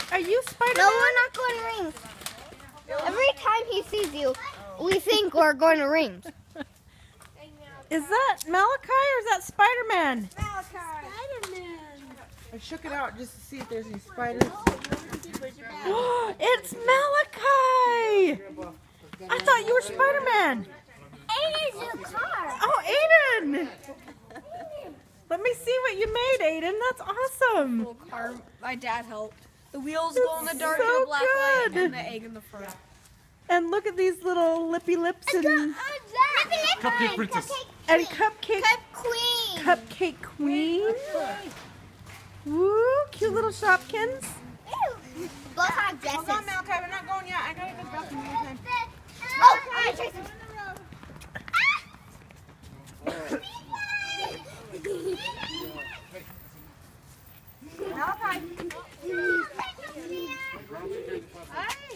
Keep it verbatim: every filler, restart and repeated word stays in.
Are you Spider-Man? No, we're not going to rings. Every time he sees you, we think we're going to rings. Is that Malachi or is that Spider-Man? Malachi. Spider-Man. I shook it out just to see if there's any spiders. It's Malachi! I thought you were Spider-Man. Aiden's new car. Oh, Aiden! Let me see what you made, Aiden. That's awesome. Little car. My dad helped. The wheels That's glow in the dark so and a black light, good. and the egg in the front. And look at these little lippy lips and, Cupcake princess. and cupcake Cup Queen. cupcake queen. Woo, cute little shopkins. Both have dresses. Hold on, Malachi, we're not going yet. I gotta go to the bathroom one more time. Oh, I'm gonna chase him. Malachi. Hey.